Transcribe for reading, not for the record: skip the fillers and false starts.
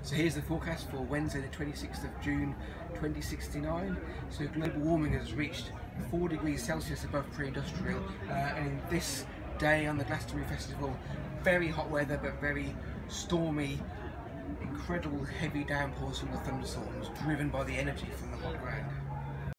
So here's the forecast for Wednesday the 26th of June 2069. So global warming has reached 4 degrees Celsius above pre-industrial, and in this day on the Glastonbury Festival, very hot weather but very stormy, incredible heavy downpours from the thunderstorms driven by the energy from the hot ground.